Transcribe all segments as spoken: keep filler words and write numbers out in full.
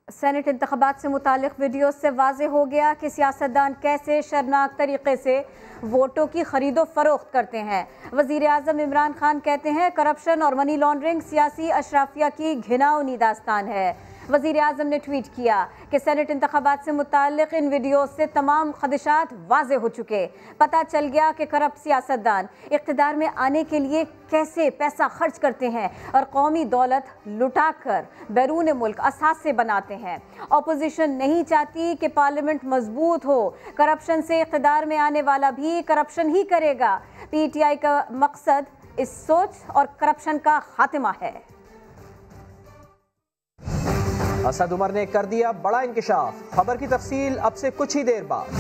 Senate इंतखाबात से मुतालिक वीडियो से वाज़े हो गया कि सियासतदान कैसे शर्मनाक तरीके से वोटों की खरीदो फरोख्त करते हैं। वज़ीर आज़म इमरान खान कहते हैं करप्शन और मनी लॉन्ड्रिंग सियासी अशराफिया की घिनौनी दास्तान है। वज़ीर आज़म ने ट्वीट किया कि सेनेट इंतखाबात से मुताल्लिक़ इन वीडियो से तमाम खदशात वाज़े हो चुके। पता चल गया कि करप्ट सियासतदान इक़्तिदार में आने के लिए कैसे पैसा खर्च करते हैं और कौमी दौलत लुटा कर बैरून मुल्क असासे बनाते हैं। अपोजिशन नहीं चाहती कि पार्लियामेंट मजबूत हो। करप्शन से इक़्तिदार में आने वाला भी करप्शन ही करेगा। पी टी आई का मकसद इस सोच और करप्शन का खात्मा है। असद उमर ने कर दिया बड़ा इंकिशाफ। खबर की तफसील अब से कुछ ही देर बाद।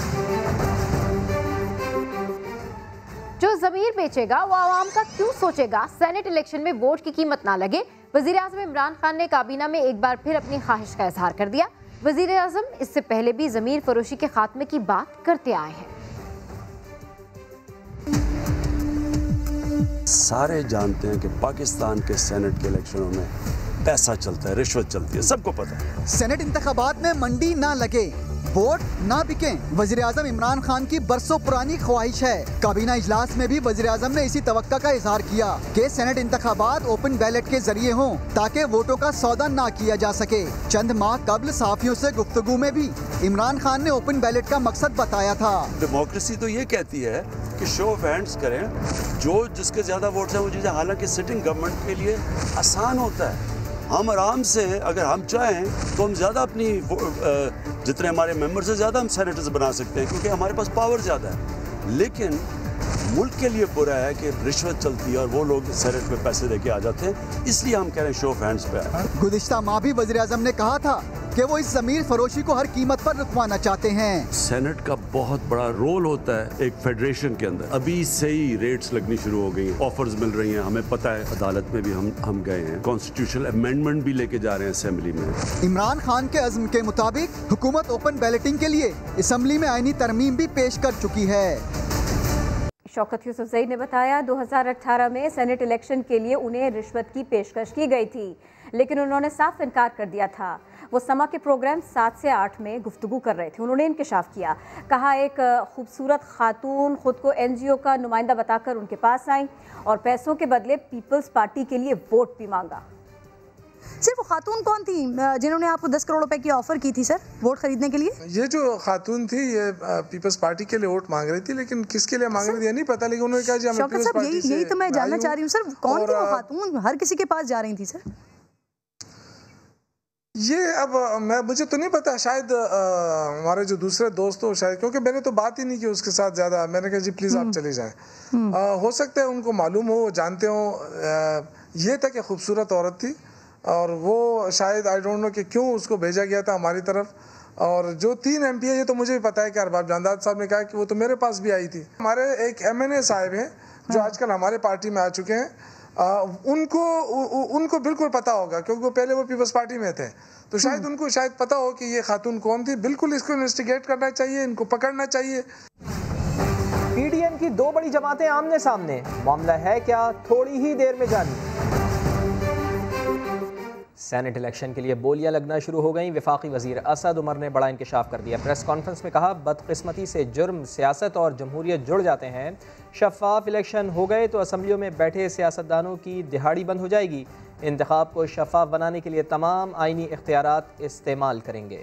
जो ज़मीर बेचेगा वो आवाम का क्यों सोचेगा। सेनेट इलेक्शन में वोट की कीमत ना लगे। वज़ीर आज़म इमरान खान ने काबीना में एक बार फिर अपनी ख्वाहिश का इजहार कर दिया। वज़ीर आज़म इससे पहले भी ज़मीर फरोशी के खात्मे की बात करते आए हैं। सारे जानते हैं कि पाकिस्तान के सेनेट के इलेक्शनों में पैसा चलता है, रिश्वत चलती है, सबको पता है। सेनेट इंतखाबात में मंडी ना लगे, वोट ना बिके, वज़ीर आज़म इमरान खान की बरसों पुरानी ख्वाहिश है। काबीना इजलास में भी वज़ीर आज़म ने इसी तवक्का का इजहार किया कि सेनेट इंतखाबात ओपन बैलेट के जरिए हों ताकि वोटों का सौदा ना किया जा सके। चंद माह कबल सहाफियों से गुफ्तगू में भी इमरान खान ने ओपन बैलेट का मकसद बताया था। डेमोक्रेसी तो ये कहती है कि शो ऑफ हैंड्स करें, जो जिसके ज्यादा वोट्स हैं वो चीजें, हालांकि सिटिंग गवर्नमेंट के लिए आसान होता है। हम आराम से अगर हम चाहें तो हम ज़्यादा अपनी जितने हमारे मेंबर्स हैं ज़्यादा हम सेनेटर्स बना सकते हैं क्योंकि हमारे पास पावर ज़्यादा है। लेकिन मुल्क के लिए बुरा है कि रिश्वत चलती है और वो लोग सेनेट में पैसे देके आ जाते हैं, इसलिए हम कह रहे हैं शो ऑफ हैंड्स पे है। गुज़िश्ता माह भी वज़ीर आज़म ने कहा था कि वो इस ज़मीर फरोशी को हर कीमत पर रुकवाना चाहते हैं। सेनेट का बहुत बड़ा रोल होता है एक फेडरेशन के अंदर। अभी से ही रेट्स लगनी शुरू हो गई, ऑफर्स मिल रही हैं, हमें पता है। अदालत में भी हम हम गए हैं, कॉन्स्टिट्यूशनल अमेंडमेंट भी लेके जा रहे हैं असेंबली में। इमरान खान के अज़्म के मुताबिक हुकूमत ओपन बैलेटिंग के लिए असेंबली में आईनी तरमीम भी पेश कर चुकी है। शौकत यूसुफजई ने बताया दो हज़ार अठारह में सेनेट इलेक्शन के लिए उन्हें रिश्वत की पेशकश की गई थी, लेकिन उन्होंने साफ इनकार कर दिया था। वो समा के प्रोग्राम सात से आठ में गुफ्तगू कर रहे थे। उन्होंने इंकशाफ किया, कहा एक खूबसूरत खातून खुद को एन जी ओ का नुमाइंदा बताकर उनके पास आई और पैसों के बदले पीपल्स पार्टी के लिए वोट भी मांगा। सर वो खातून कौन थी जिन्होंने आपको दस करोड़ रुपए की ऑफर की थी सर वोट खरीदने के लिए? ये जो खातून थी ये पीपल्स पार्टी के लिए वोट मांग रही थी, लेकिन किसके लिए मांग रही थी ये नहीं पता, लेकिन उन्होंने कहा जी हमें पीपल्स पार्टी से। यही तो मैं जानना चाह रही हूँ सर, कौन थी वो खातून? हर किसी के पास जा रही थी सर। ये अब मैं मुझे तो नहीं पता, शायद हमारे जो दूसरे दोस्त हो शायद, क्योंकि मैंने तो बात ही नहीं की उसके साथ ज़्यादा। मैंने कहा जी प्लीज़ आप चले जाएं। हो सकता है उनको मालूम हो, जानते हो। ये था कि खूबसूरत औरत थी और वो शायद आई डोंट नो कि क्यों उसको भेजा गया था हमारी तरफ। और जो तीन एम पी है ये तो मुझे भी पता है कि अरबाब जानदाद साहब ने कहा कि वो तो मेरे पास भी आई थी। हमारे एक एम एन ए साहब हैं जो आजकल हमारे पार्टी में आ चुके हैं। आ, उनको उ, उनको बिल्कुल पता होगा क्योंकि वो पहले वो पीपल्स पार्टी में थे, तो शायद उनको शायद पता हो कि ये खातून कौन थी। बिल्कुल इसको इन्वेस्टिगेट करना चाहिए, इनको पकड़ना चाहिए। पी डी एम की दो बड़ी जमातें आमने सामने, मामला है क्या, थोड़ी ही देर में जानिए। सेनेट इलेक्शन के लिए बोलियां लगना शुरू हो गईं। वफाकी वजीर असद उमर ने बड़ा इंकशाफ कर दिया। प्रेस कॉन्फ्रेंस में कहा बदकिस्मती से जुर्म, सियासत और जमहूरियत जुड़ जाते हैं। शफाफ इलेक्शन हो गए तो असम्बलियों में बैठे सियासतदानों की दिहाड़ी बंद हो जाएगी। इंतखाब को शफाफ बनाने के लिए तमाम आइनी इख्तियारात इस्तेमाल करेंगे।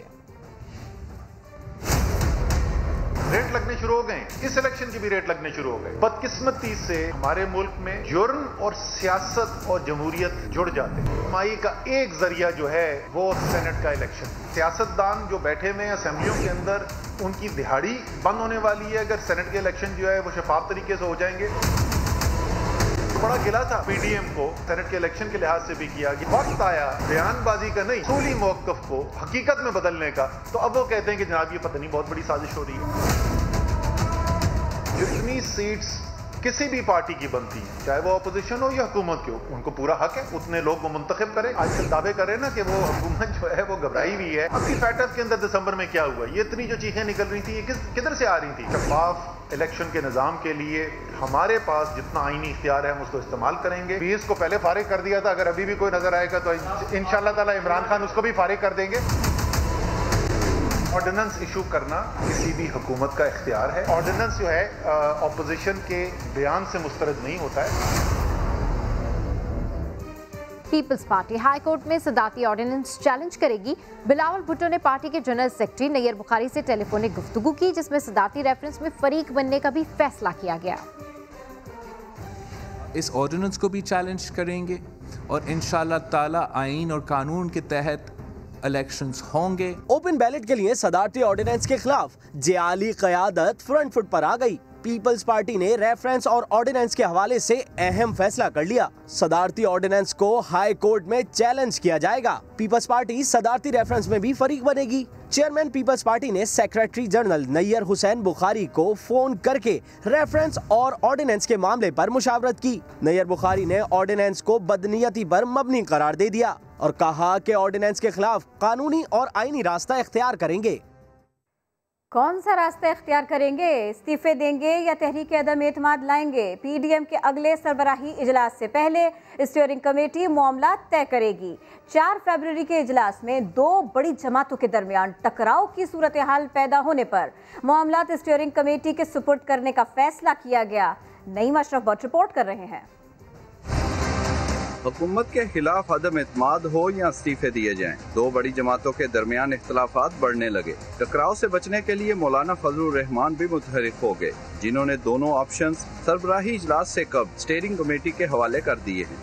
रेट लगने शुरू हो गए, इस इलेक्शन की भी रेट लगने शुरू हो गए। बदकिस्मती से हमारे मुल्क में जुर्म और सियासत और जमहूरियत जुड़ जाते हैं। कमाई का एक जरिया जो है वो सेनेट का इलेक्शन। सियासतदान जो बैठे हुए हैं असेंबलियों के अंदर, उनकी दिहाड़ी बंद होने वाली है अगर सेनेट के इलेक्शन जो है वो शफाफ तरीके से हो जाएंगे। बड़ा गिला था पी डी एम को सेनेट के इलेक्शन के लिहाज से भी किया कि वक्त आया बयानबाजी का नहीं, सूली मौक़िफ़ को हकीकत में बदलने का। तो अब वो कहते हैं कि जनाब ये पता नहीं बहुत बड़ी साजिश हो रही है। जितनी सीट्स किसी भी पार्टी की बनती है, चाहे वो अपोजिशन हो या हुकूमत की हो, उनको पूरा हक है उतने लोग वो मुंतखब करें। आजकल दावे करें ना कि वो हुकूमत जो है वो घबराई हुई है। अभी फैटर्स के अंदर दिसंबर में क्या हुआ, ये इतनी जो चीखें निकल रही थी ये किस किधर से आ रही थी? शफाफ इलेक्शन के निज़ाम के लिए हमारे पास जितना आईनी इख्तियार है हम उसको इस्तेमाल करेंगे। बीस को पहले फारिग कर दिया था, अगर अभी भी कोई नजर आएगा तो इंशाअल्लाह ताला इमरान खान उसको भी फारिग कर देंगे। ऑर्डिनेंस इशू करना किसी भी हुकूमत का इख्तियार है। ऑर्डिनेंस जो है ऑपोजिशन के बयान से मुस्तरद नहीं होता है। पीपल्स पार्टी हाई कोर्ट में सदाती ऑर्डिनेंस चैलेंज करेगी। बिलावल भुट्टो ने पार्टी के जनरल सेक्रेटरी नैयर बुखारी से टेलीफोनिक गुफ्तगू की, जिसमें सदाती रेफरेंस में फरीक बनने का भी फैसला किया गया। इस ऑर्डिनेंस को भी चैलेंज करेंगे और इंशाअल्लाह ताला आईन और कानून के तहत इलेक्शंस होंगे। ओपन बैलेट के लिए सदारती ऑर्डिनेंस के खिलाफ जियाली क़यादत फ्रंट फुट पर आ गई। पीपल्स पार्टी ने रेफरेंस और ऑर्डिनेंस के हवाले से अहम फैसला कर लिया। सदारती ऑर्डिनेंस को हाई कोर्ट में चैलेंज किया जाएगा। पीपल्स पार्टी सदारती रेफरेंस में भी फरीक बनेगी। चेयरमैन पीपल्स पार्टी ने सेक्रेटरी जनरल नैयर हुसैन बुखारी को फोन करके रेफरेंस और ऑर्डिनेंस के मामले पर मुशावरत की। नैयर बुखारी ने ऑर्डिनेंस को बदनीयती पर मबनी करार दे दिया और कहा कि ऑर्डिनेंस के खिलाफ कानूनी और आईनी रास्ता इख्तियार करेंगे। कौन सा रास्ता इख्तियार करेंगे? इस्तीफे देंगे या तहरीक अदम एतमाद लाएंगे? पीडीएम के अगले सरबराही इजलास से पहले स्टीयरिंग कमेटी मामला तय करेगी। चार फरवरी के इजलास में दो बड़ी जमातों के दरमियान टकराव की सूरत हाल पैदा होने पर मामला स्टीयरिंग कमेटी के सुपुर्द करने का फैसला किया गया। नईम अशरफ बट रिपोर्ट कर रहे हैं। हुकूमत के खिलाफ अदम एतमाद हो या इस्तीफे दिए जाएं, दो बड़ी जमातों के दरमियान इख्तलाफात बढ़ने लगे। टकराव से बचने के लिए मौलाना फजलुर रहमान भी मुतहरिक हो गए, जिन्होंने दोनों ऑप्शंस सरबराही इजलास से कब स्टीयरिंग कमेटी के हवाले कर दिए हैं।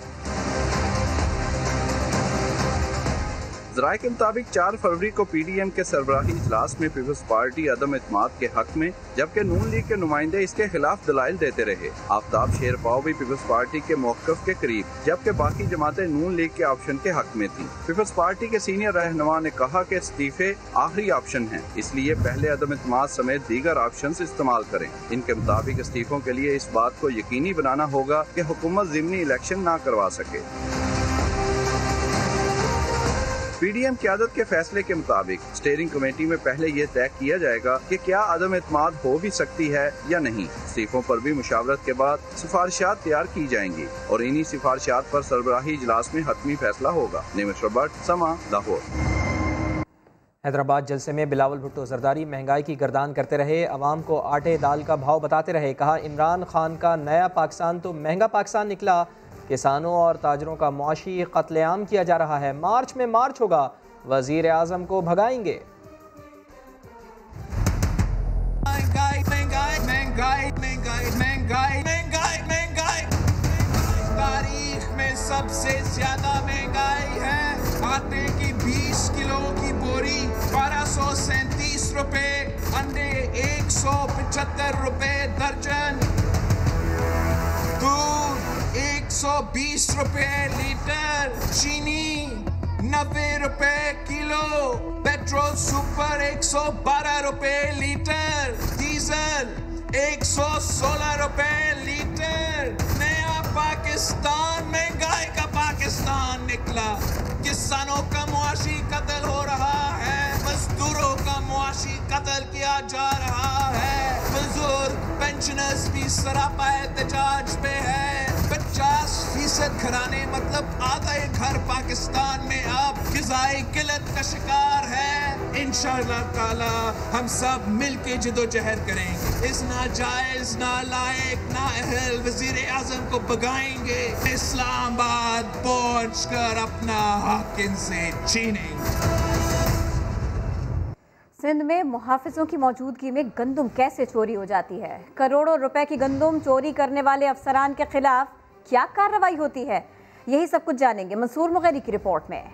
ज़राए के मुताबिक चार फरवरी को पीडीएम के सरबराही इजलास में पीपल्स पार्टी अदम एतमाद के हक में, जबकि नून लीग के नुमाइंदे इसके खिलाफ दलाइल देते रहे। आफ्ताब शेरपाव भी पीपल्स पार्टी के मौक़िफ़ के करीब, जबकि बाकी जमातें नून लीग के ऑप्शन के हक में थी। पीपल्स पार्टी के सीनियर रहनुमा ने कहा कि इस्तीफे आखिरी ऑप्शन है, इसलिए पहले अदम एतमाद समेत दीगर ऑप्शन इस्तेमाल करें। इनके मुताबिक इस्तीफों के लिए इस बात को यकीनी बनाना होगा कि हुकूमत ज़िमनी इलेक्शन न करवा सके। पीडीएम क़यादत के फैसले के मुताबिक स्टीयरिंग कमेटी में पहले ये तय किया जाएगा कि क्या अदम एतमाद हो भी सकती है या नहीं। इस्तीफों पर भी मुशावरत के बाद सिफारिशात तैयार की जाएंगी और इन्हीं सिफारिशात पर सरबराही इजलास में हतमी फैसला होगा। नीम अशरफ बट, समा, लाहौर। हैदराबाद जलसे में बिलावल भुट्टो जरदारी महंगाई की गर्दान करते रहे, अवाम को आटे दाल का भाव बताते रहे। कहा, इमरान खान का नया पाकिस्तान तो महंगा पाकिस्तान निकला। किसानों और ताजरों का मुआशी कत्लेआम किया जा रहा है। मार्च में मार्च होगा, वजीर आजम को भगाएंगे। महंगाई महंगाई महंगाई महंगाई महंगाई महंगाई महंगाई तारीख में सबसे ज्यादा महंगाई है। आटे की बीस किलो की बोरी बारह सौ सैंतीस रुपए, अंडे एक सौ पचहत्तर रुपए दर्जन, दूध एक सौ बीस रुपए लीटर, चीनी नब्बे रुपए किलो, पेट्रोल सुपर एक सौ बारह रुपए लीटर, डीजल एक सौ सोलह रुपए लीटर। नया पाकिस्तान महंगाई का पाकिस्तान निकला। किसानों का मुआशी कत्ल हो रहा है, मजदूरों का मुआशी कत्ल किया जा रहा है, बुजुर्ग पेंशनर्स भी सरापा एहतजाज पे है। पचास फीसद घराने मतलब आधा एक घर पाकिस्तान में अब ग़िज़ाई किल्लत का शिकार है। इंशाअल्लाह ताला हम सब मिलके जिदोजहद करेंगे। इस नाजायज, नालायक, नाअहल वज़ीर आज़म को भगाएंगे। इस्लामाबाद पहुंच कर अपना हक इनसे छीनेंगे। सिंध में मुहाफिजों की मौजूदगी में गंदम कैसे चोरी हो जाती है? करोड़ों रुपए की गंदम चोरी करने वाले अफसरान के खिलाफ क्या कार्रवाई होती है? यही सब कुछ जानेंगे मंसूर मुगैरी की रिपोर्ट में।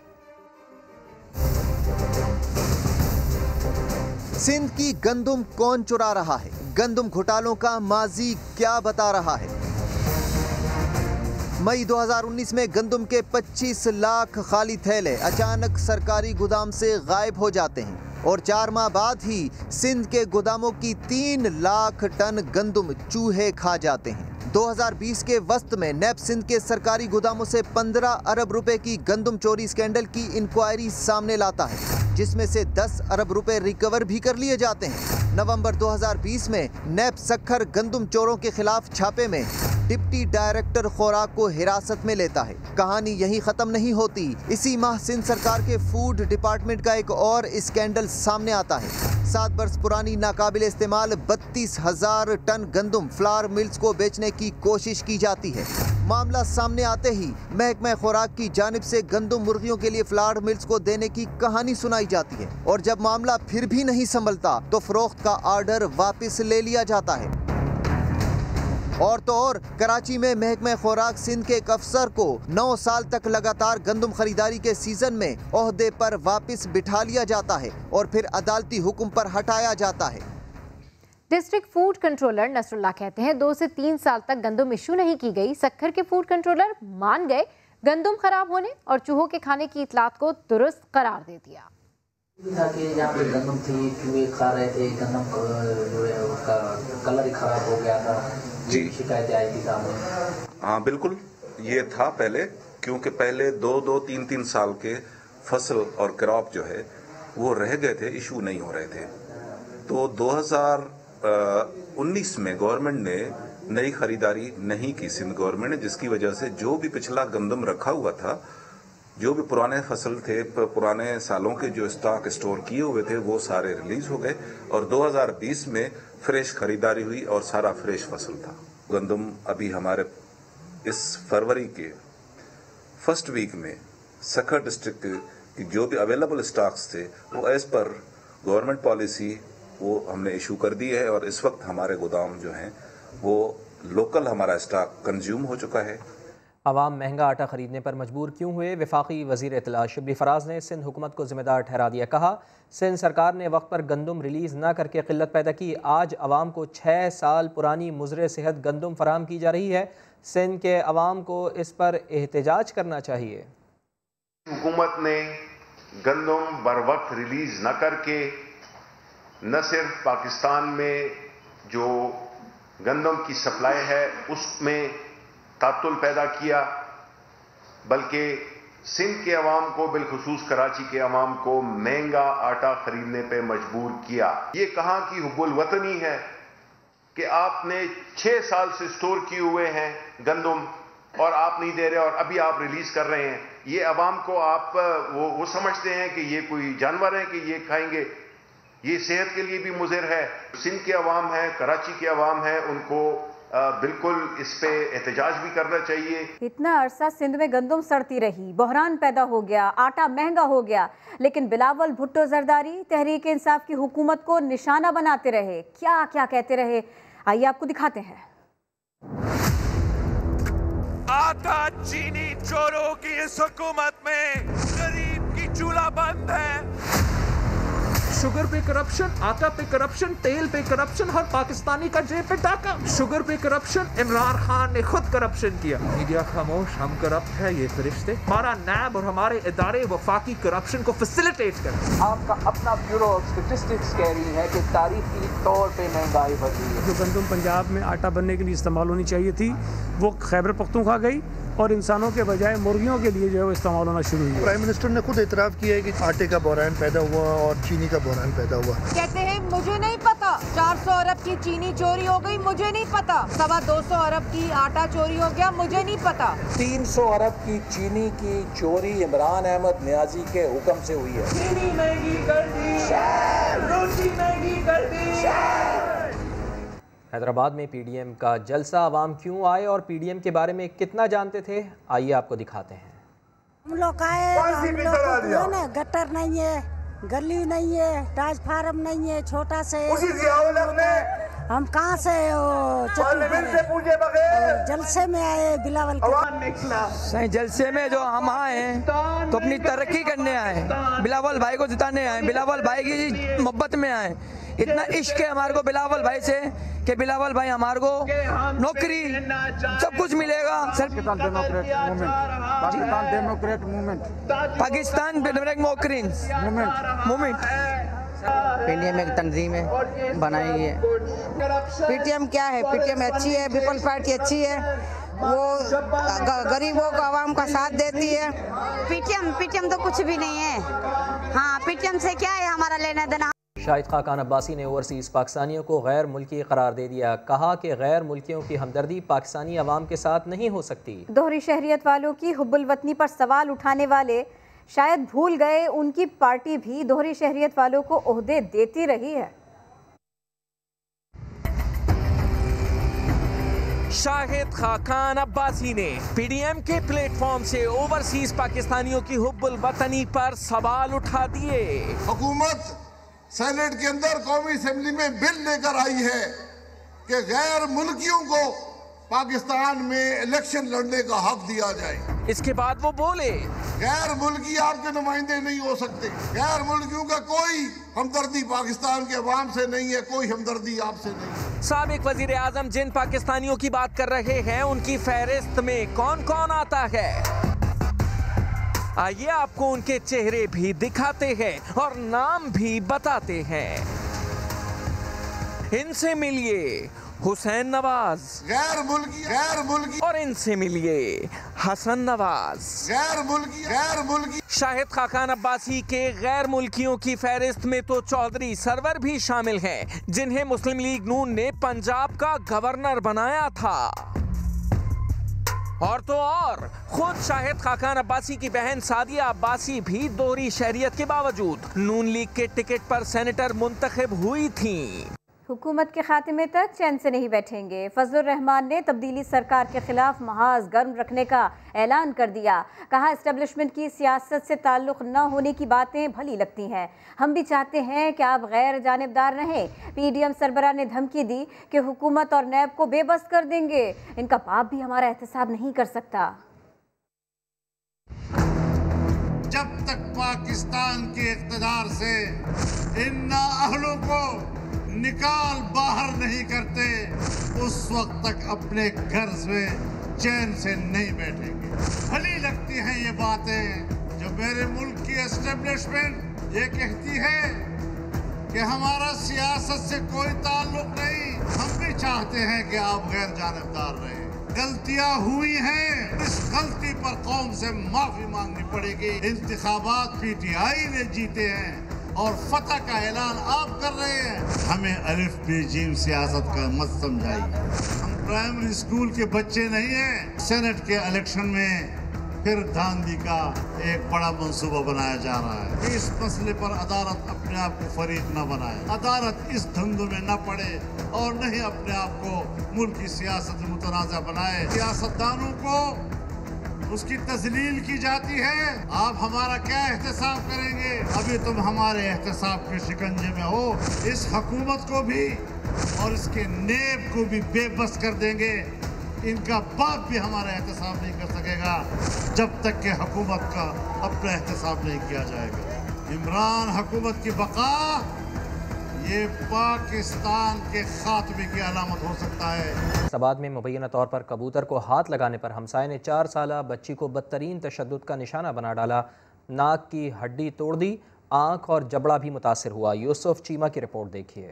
सिंध की गंदम कौन चुरा रहा है? गंदम घोटालों का माजी क्या बता रहा है? मई दो हज़ार उन्नीस में गंदम के पच्चीस लाख खाली थैले अचानक सरकारी गोदाम से गायब हो जाते हैं और चार माह बाद ही सिंध के गोदामों की तीन लाख टन गंदम चूहे खा जाते हैं। दो हज़ार बीस के वस्त में नैब सिंध के सरकारी गोदामों से पंद्रह अरब रुपए की गंदम चोरी स्कैंडल की इंक्वायरी सामने लाता है, जिसमें से दस अरब रुपए रिकवर भी कर लिए जाते हैं। नवंबर दो हज़ार बीस में नैब सखर गंदम चोरों के खिलाफ छापे में डिप्टी डायरेक्टर खुराक को हिरासत में लेता है। कहानी यहीं खत्म नहीं होती। इसी माह सिंध सरकार के फूड डिपार्टमेंट का एक और स्कैंडल सामने आता है। सात बरस पुरानी नाकाबिल इस्तेमाल बत्तीस हजार टन गंदम फ्लावर मिल्स को बेचने की कोशिश की जाती है। मामला सामने आते ही महकमा खुराक की जानिब से गंदम मुर्गियों के लिए फ्लावर मिल्स को देने की कहानी सुनाई जाती है और जब मामला फिर भी नहीं संभलता तो फरोख्त का ऑर्डर वापस ले लिया जाता है। और तो और कराची में महकमा खुराक सिंध के एक अफसर को नौ साल तक लगातार गंदम खरीदारी के सीजन में ओहदे पर वापस बिठा लिया जाता है और फिर अदालती हुक्म पर हटाया जाता है। डिस्ट्रिक्ट फूड कंट्रोलर नसरुल्लाह कहते हैं दो से तीन साल तक गंदम इशू नहीं की गई। सक्खर के फूड कंट्रोलर मान गए, गंदम खराब होने और चूहों के खाने की इतलात को दुरुस्त करार दे दिया। था कि यहाँ पे गंदम थी, चूहे खा रहे थे, गंदम जो है उसका कलर ही खराब हो गया था जी, शिकायतें आई थी सामने। हाँ बिल्कुल, ये था पहले, क्योंकि पहले दो दो तीन तीन साल के फसल और क्रॉप जो है वो रह गए थे, इशू नहीं हो रहे थे। तो दो हज़ार उन्नीस में गवर्नमेंट ने नई खरीदारी नहीं की, सिंध गवर्नमेंट ने, जिसकी वजह से जो भी पिछला गंदम रखा हुआ था, जो भी पुराने फसल थे, पुराने सालों के जो स्टॉक स्टोर किए हुए थे, वो सारे रिलीज हो गए और दो हज़ार बीस में फ्रेश खरीदारी हुई और सारा फ्रेश फसल था। गंदम अभी हमारे इस फरवरी के फर्स्ट वीक में सक्खर डिस्ट्रिक्ट की जो भी अवेलेबल स्टॉक्स थे वो एज पर गवर्नमेंट पॉलिसी वो हमने इशू कर दी है और इस वक्त हमारे गोदाम जो हैं वो लोकल हमारा स्टॉक कंज्यूम हो चुका है। अवाम महंगा आटा खरीदने पर मजबूर क्यों हुए? वफाकी वज़ीर इत्तला शबली फराज ने सिंध हुकूमत को जिम्मेदार ठहरा दिया। कहा सिंध सरकार ने वक्त पर गंदम रिलीज़ न करके किल्लत पैदा की। आज अवाम को छः साल पुरानी मुज़र सेहत गंदम फराम की जा रही है। सिंध के अवाम को इस पर एहतजाज करना चाहिए। हुकूमत ने गंदम बर वक्त रिलीज़ न करके न सिर्फ पाकिस्तान में जो गंदम की सप्लाई है उसमें तातुल पैदा किया, बल्कि सिंध के अवाम को, बिलखुसूस कराची के अवाम को महंगा आटा खरीदने पे मजबूर किया। ये कहाँ की हुब्बुल वतनी है कि आपने छह साल से स्टोर किए हुए हैं गंदम और आप नहीं दे रहे और अभी आप रिलीज कर रहे हैं। ये अवाम को आप वो वो समझते हैं कि ये कोई जानवर है कि ये खाएंगे, ये सेहत के लिए भी मुज़िर है। सिंध के अवाम है, कराची के अवाम है, उनको आ, बिल्कुल इस पे एहतजाज भी करना चाहिए। इतना अरसा सिंध में गंदम सड़ती रही, बहरान पैदा हो गया, आटा महंगा हो गया, लेकिन बिलावल भुट्टो जरदारी तहरीक इंसाफ की हुकूमत को निशाना बनाते रहे। क्या क्या कहते रहे, आइए आपको दिखाते हैं। आटा चीनी चोरों की इस हुकूमत में गरीब की चूल्हा बंद है। शुगर पे करप्शन, आटा पे करप्शन, तेल पे करप्शन, हर पाकिस्तानी का जेब पे डाका। शुगर पे करप्शन, इमरान खान ने खुद करप्शन किया। मीडिया खामोश, हम करप्ट है, ये फरिश्ते। हमारा नैब और हमारे इदारे वफाकी करप्शन को फैसिलिटेट करें। आपका अपना ब्यूरो ऑफ स्टैटिस्टिक्स कह रही है कि तारीखी तौर पे महंगाई बढ़ रही है। जो गंदम पंजाब में आटा बनने के लिए इस्तेमाल होनी चाहिए थी वो खैबर पख्तूनख्वा गई और इंसानों के बजाय मुर्गियों के लिए जो है वो इस्तेमाल होना शुरू हुआ। प्राइम मिनिस्टर ने खुद इतराफ़ किया है कि आटे का बहरान पैदा हुआ और चीनी का बहरान पैदा हुआ। कहते हैं मुझे नहीं पता, चार सौ अरब की चीनी चोरी हो गई, मुझे नहीं पता। सवा दो सौ अरब की आटा चोरी हो गया, मुझे नहीं पता। तीन सौ अरब की चीनी की चोरी इमरान अहमद नियाजी के हुक्म से हुई है। चीनी महंगी कर दी, रोटी महंगी कर दी। हैदराबााद में पीडीएम का जलसा, अवाम क्यों आए और पीडीएम के बारे में कितना जानते थे, आइए आपको दिखाते हैं। हम लोग आए, हम लोग ना गटर नहीं है, गली नहीं है, ट्रांसफार्म नहीं है, छोटा से हम कहाँ से जलसे में आए। बिलावल सही जलसे में जो हम आए तो अपनी तरक्की करने आए, बिलावल भाई को जिताने आए, बिलावल भाई की मोहब्बत में आए। इतना इश्क है हमारे को बिलावल भाई से कि बिलावल भाई हमारे को नौकरी सब कुछ मिलेगा। सर पाकिस्तान डेमोक्रेट मूवमेंट, पाकिस्तान डेमोक्रेट मूवमेंट, पाकिस्तान डेमोक्रेट मूवमेंट मूवमेंट पीडीएम एक तंजीम है बनाई है। पीटीएम क्या है? पीटीएम अच्छी है, पीपल्स पार्टी अच्छी है, वो गरीबों को आवाम का साथ देती है। पीटीएम पीटीएम तो कुछ भी नहीं है। हाँ, पीटीएम से क्या है हमारा लेना देना। शाहिद खाकान अब्बासी ने ओवरसीज़ पाकिस्तानियों को गैर मुल्की करार दे दिया। कहा कि गैर मुल्कियों की हमदर्दी पाकिस्तानी अवाम के साथ नहीं हो सकती। दोहरी शहरियत वालों की हुब्बुल वतनी पर सवाल उठाने वाले शायद भूल गए उनकी पार्टी भी दोहरी शहरियत वालों को ओहदे देती रही है। शाहिद खाकान अब्बासी ने पीडीएम के प्लेटफॉर्म से ओवरसीज पाकिस्तानियों की हुब्बुल वतनी पर सवाल उठा दिए। हुकूमत सेनेट के अंदर कौमी असेंबली में बिल लेकर आई है कि गैर मुल्कियों को पाकिस्तान में इलेक्शन लड़ने का हक दिया जाए। इसके बाद वो बोले, गैर मुल्की आपके नुमाइंदे नहीं हो सकते। गैर मुल्कियों का कोई हमदर्दी पाकिस्तान के अवाम से नहीं है, कोई हमदर्दी आपसे नहीं है। साबिक वजीर आजम जिन पाकिस्तानियों की बात कर रहे हैं उनकी फहरिस्त में कौन कौन आता है, आइए आपको उनके चेहरे भी दिखाते हैं और नाम भी बताते हैं। इनसे मिलिए हुसैन नवाज, गैर मुल्की गैर मुल्की, और इनसे मिलिए हसन नवाज, गैर मुल्की गैर मुल्की। शाहिद खाकान अब्बासी के गैर मुल्कियों की फहरिस्त में तो चौधरी सरवर भी शामिल हैं, जिन्हें मुस्लिम लीग नून ने पंजाब का गवर्नर बनाया था। और तो और खुद शाहिद खाकान अब्बासी की बहन सादिया अब्बासी भी दोहरी शहरियत के बावजूद नून लीग के टिकट पर सेनेटर मुंतखब हुई थी। हुकूमत के खात्मे तक चैन से नहीं बैठेंगे। फजलुर रहमान ने तब्दीली सरकार के खिलाफ महाज गर्म रखने का ऐलान कर दिया। कहा, इस्टेब्लिशमेंट की सियासत से ताल्लुक़ न होने की बातें भली लगती हैं, हम भी चाहते हैं कि आप गैर जानिबदार रहें। पीडीएम सरबराह ने धमकी दी कि हुकूमत और नैब को बेबस कर देंगे, इनका बाप भी हमारा एहतसाब नहीं कर सकता। जब तक पाकिस्तान के इक़्तिदार से इन नाअहलों को निकाल बाहर नहीं करते, उस वक्त तक अपने घर से चैन से नहीं बैठेंगे। भली लगती हैं ये बातें जो मेरे मुल्क की एस्टेब्लिशमेंट ये कहती है कि हमारा सियासत से कोई ताल्लुक नहीं। हम भी चाहते हैं कि आप गैर जानिबदार रहें। गलतियां हुई हैं, इस गलती पर कौम से माफी मांगनी पड़ेगी। इंतखाबात पीटीआई ने जीते हैं और फतह का ऐलान आप कर रहे हैं। हमें अलिफ बे जीम सियासत का मत समझाइए। हम प्राइमरी स्कूल के बच्चे नहीं हैं। सेनेट के इलेक्शन में फिर धांधली का एक बड़ा मंसूबा बनाया जा रहा है। इस मसले पर अदालत अपने आप को फरीक न बनाए, अदालत इस धंधों में न पड़े और न ही अपने आप को मुल्क की सियासत में मुतनाज़ा बनाए। सियासतदानों को उसकी तजलील की जाती है। आप हमारा क्या एहतसाब करेंगे? अभी तुम हमारे एहतसाब के शिकंजे में हो। इस हुकूमत को भी और इसके नेब को भी बेबस कर देंगे। इनका बाप भी हमारा एहतसाब नहीं कर सकेगा जब तक कि हुकूमत का अपना एहतसाब नहीं किया जाएगा। इमरान हुकूमत की बका ये पाकिस्तान के खात्मे की अलामत हो सकता है। सबाद में मुबैना तौर पर कबूतर को हाथ लगाने पर हमसाये ने चार साला बच्ची को बदतरीन तशद्दुद का निशाना बना डाला। नाक की हड्डी तोड़ दी, आँख और जबड़ा भी मुतासिर हुआ। यूसुफ चीमा की रिपोर्ट देखिए।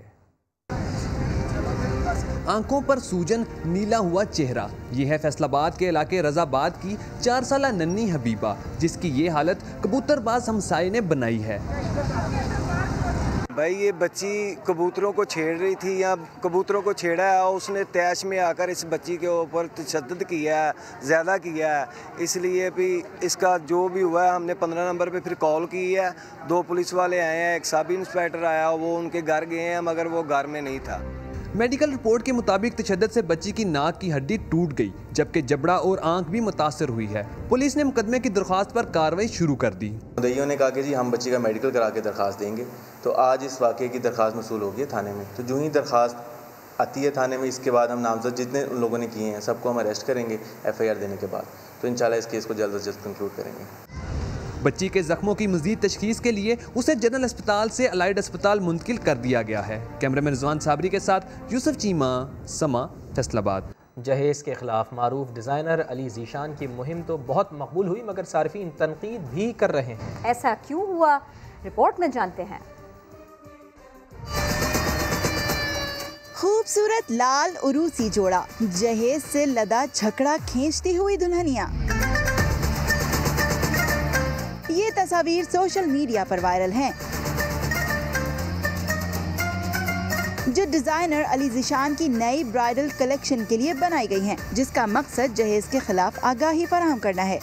आंखों पर सूजन, नीला हुआ चेहरा, ये है फैसलाबाद के इलाके रजाबाद की चार साला नन्ही हबीबा, जिसकी ये हालत कबूतरबाज हमसाये ने बनाई है। भाई ये बच्ची कबूतरों को छेड़ रही थी या कबूतरों को छेड़ा है और उसने तैश में आकर इस बच्ची के ऊपर तशद्दुद किया है, ज़्यादा किया है। इसलिए भी इसका जो भी हुआ है हमने पंद्रह नंबर पे फिर कॉल की है। दो पुलिस वाले आए हैं, एक सब इंस्पेक्टर आया, वो उनके घर गए हैं मगर वो घर में नहीं था। मेडिकल रिपोर्ट के मुताबिक तशद्दुद से बच्ची की नाक की हड्डी टूट गई, जबकि जबड़ा और आंख भी मुतासर हुई है। पुलिस ने मुकदमे की दरख्वास्त पर कार्रवाई शुरू कर दी। मुद्दईयों ने कहा कि जी हम बच्ची का मेडिकल करा के दरख्वास्त देंगे, तो आज इस वाक़े की दरख्वास्त मसूल होगी है थाने में। तो जो ही दरख्वास्त आती है थाने में, इसके बाद हम नामजद जितने उन लोगों ने किए हैं सबको हम अरेस्ट करेंगे एफ आई आर देने के बाद। तो इंशाल्लाह इस केस को जल्द अज जल्द कंक्लूड करेंगे। बच्ची के जख्मों की मजीद तशखीस के लिए उसे जनरल अस्पताल से अलाइड अस्पताल मुंतकिल कर दिया गया है। कैमरामैन रिजवान साबरी के साथ यूसुफ चीमा, समा, फैसलाबाद। जहेज़ के खिलाफ मारूफ डिज़ाइनर अली जीशान की मुहिम तो बहुत मकबूल हुई, मगर सार्फिन तनकीद भी कर रहे हैं। ऐसा क्यों हुआ, रिपोर्ट में जानते हैं। खूबसूरत लाल उरूसी जोड़ा, जहेज से लदा छकड़ा खींचती हुई दुल्हनिया। ये तस्वीर सोशल मीडिया पर वायरल हैं। जो डिजाइनर अली ज़ीशान की नई ब्राइडल कलेक्शन के लिए बनाई गई हैं, जिसका मकसद जहेज के खिलाफ आगाही फराहम करना है।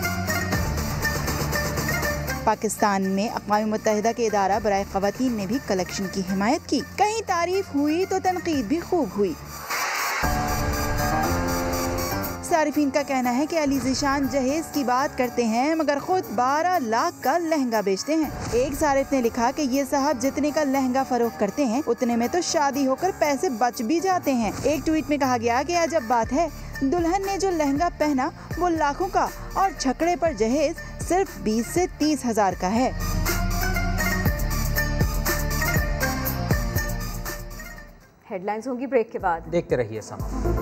पाकिस्तान में अक़वाम मुत्तहिदा के इदारा बराए ख़वातीन ने भी कलेक्शन की हिमायत की। कहीं तारीफ हुई तो तनकीद भी खूब हुई। सारिफीन का कहना है कि अली ज़ीशान जहेज की बात करते हैं मगर खुद बारह लाख का लहंगा बेचते हैं। एक सारिफ ने लिखा कि ये साहब जितने का लहंगा फरोख्त करते हैं उतने में तो शादी होकर पैसे बच भी जाते हैं। एक ट्वीट में कहा गया कि अजब बात है, दुल्हन ने जो लहंगा पहना वो लाखों का और छकड़े पर जहेज सिर्फ बीस से तीस हजार का है। हेडलाइंस होंगी ब्रेक के बाद, देखते रहिए समा।